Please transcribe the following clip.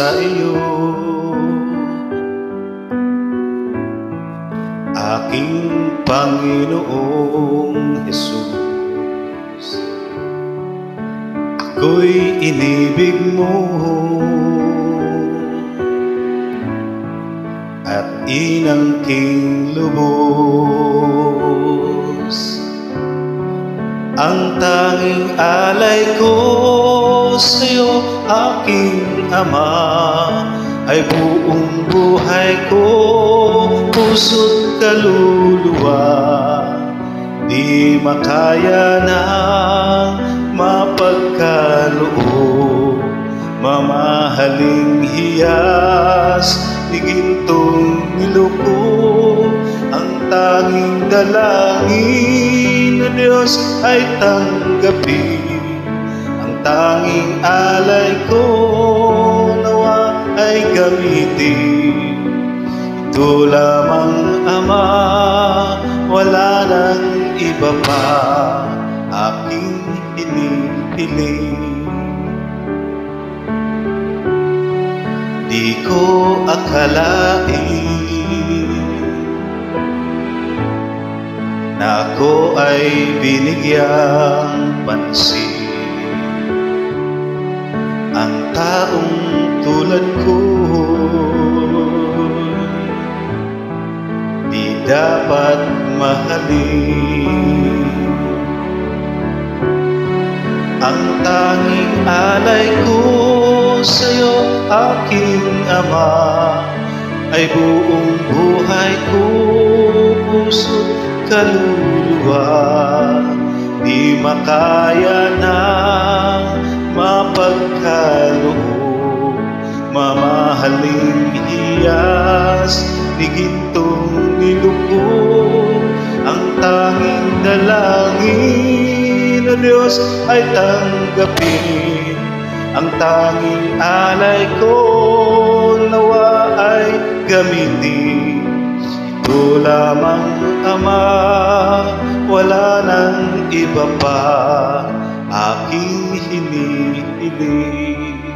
sa iyo, aking Panginoong Jesus. Ako'y inibig mo at inangking lubos. Ang tanging alay ko sa'yo, aking Ama, ay buong buhay ko, puso't kaluluwa. Di makaya ng mapagkaloob, mamahaling hiyas ni gintong niluko. Ang tanging dalangin na Diyos ay tanggapin, ang tanging alay ko nawa ay gamitin. Ito lamang, Ama, wala nang iba pa, aking hinihiling. Di ko akalain na ako ay binigyang pansin. Ang taong tulad ko di dapat mahalin. Ang tanging alay ko sa'yo, aking Ama, ay buong buhay ko, puso't kaluluwa. Di makaya ng mapagkaloob, mamahaling hiyas ni gintong niluko. Ang tanging dalangin na Diyos ay tanggapin, ang tanging alay ko nawa ay gamitin. Ito lamang, Ama, wala nang iba pa, aking hinihiling.